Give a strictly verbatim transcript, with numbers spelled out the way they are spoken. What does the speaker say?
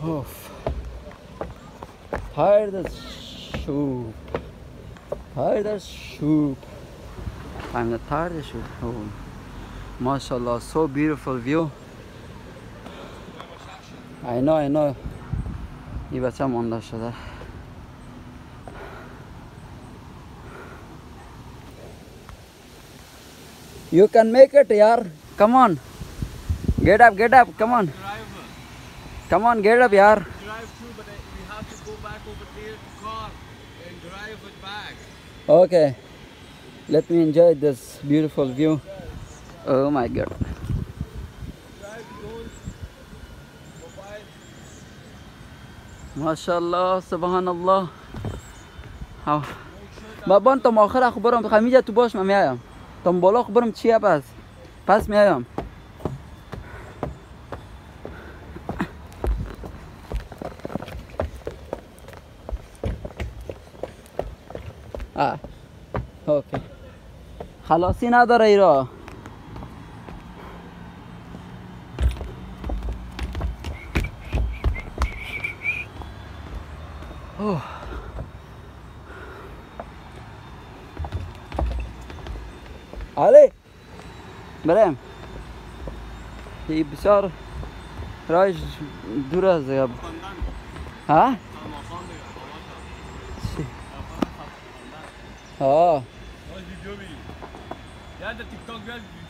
اوف tired as shoop tired as shoop I'm not tired as shoop oh mashallah so beautiful view I know I know این بچه مانده شده You can make it yaar come on get up get up come on come on get up yaar Drive through, but we have to go back over there to car and drive it back. Okay let me enjoy this beautiful view oh my god Drive those mobile. MashaAllah subhanallah ها بابا تا آخر اخبارم خمیجه تو باش من میایم تا بالا اخبارم چیه پس پس میایم آه اوکی خلاصی نداره ایرا اوه علی بریم این بسیار رایش دور از ها آه. Ja, de TikTok wel.